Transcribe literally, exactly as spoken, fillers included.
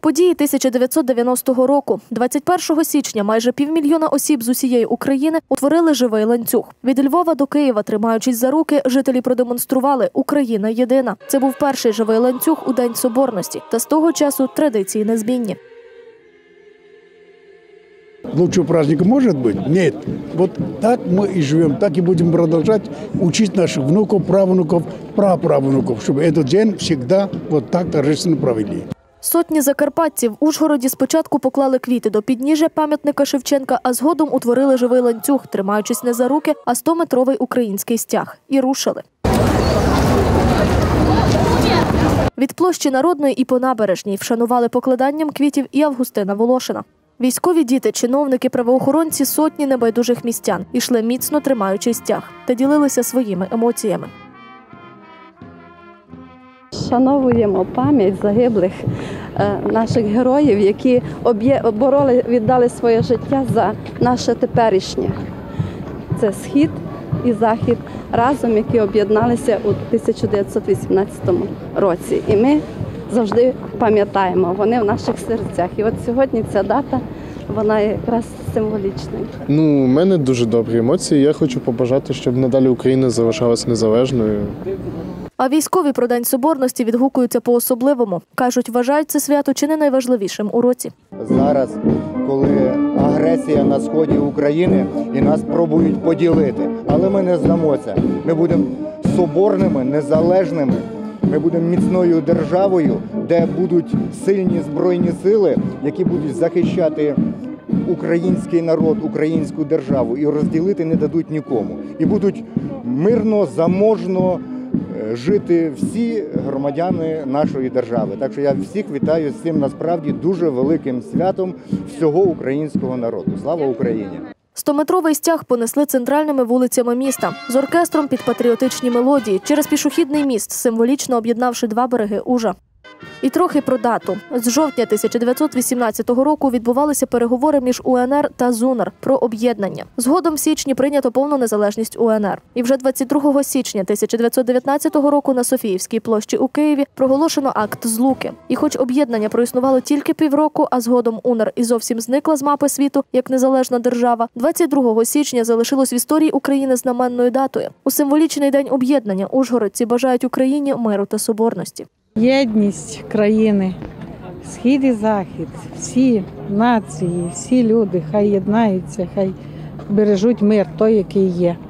Події тисяча дев'ятсот дев'яностого року. двадцять першого січня майже півмільйона осіб з усієї України утворили живий ланцюг. Від Львова до Києва, тримаючись за руки, жителі продемонстрували «Україна єдина». Це був перший живий ланцюг у День Соборності. Та з того часу традиції незмінні. Лучшего праздника может быть? Нет. Вот так мы и живем, так и будем продолжать учить наших внуков, правнуков, праправнуков, чтобы этот день всегда вот так торжественно провели. Сотні закарпатців в Ужгороді спочатку поклали квіти до підніжжя пам'ятника Шевченка, а згодом утворили живий ланцюг, тримаючись не за руки, а стометровий український стяг. І рушили. Від площі Народної і по набережній вшанували покладанням квітів і Августина Волошина. Військові діти, чиновники, правоохоронці, сотні небайдужих містян ішли міцно тримаючи стяг та ділилися своїми емоціями. Шановуємо пам'ять загиблих наших героїв, які обороли, віддали своє життя за наше теперішнє. Це Схід і Захід разом, які об'єдналися у тисяча дев'ятсот вісімнадцятому році. І ми завжди пам'ятаємо, вони в наших серцях. І от сьогодні ця дата, вона якраз символічна. Ну, у мене дуже добрі емоції. Я хочу побажати, щоб надалі Україна залишалась незалежною. А військові про День Соборності відгукуються по-особливому. Кажуть, вважають це свято чи не найважливішим у році. Зараз, коли агресія на сході України і нас пробують поділити, але ми не здамося. Ми будемо соборними, незалежними. Ми будемо міцною державою, де будуть сильні збройні сили, які будуть захищати український народ, українську державу і розділити не дадуть нікому. І будуть мирно, заможно жити всі громадяни нашої держави. Так що я всіх вітаю з цим насправді дуже великим святом всього українського народу. Слава Україні! Стометровий стяг понесли центральними вулицями міста з оркестром під патріотичні мелодії через пішохідний міст, символічно об'єднавши два береги Ужа. І трохи про дату. З жовтня тисяча дев'ятсот вісімнадцятого року відбувалися переговори між УНР та ЗУНР про об'єднання. Згодом в січні прийнято повну незалежність УНР. І вже двадцять другого січня тисяча дев'ятсот дев'ятнадцятого року на Софіївській площі у Києві проголошено акт злуки. І хоч об'єднання проіснувало тільки півроку, а згодом УНР і зовсім зникла з мапи світу як незалежна держава, двадцять другого січня залишилось в історії України знаменною датою. У символічний день об'єднання ужгородці бажають Україні миру та соборності. Єдність країни, Схід і Захід, всі нації, всі люди хай єднаються, хай бережуть мир той, який є.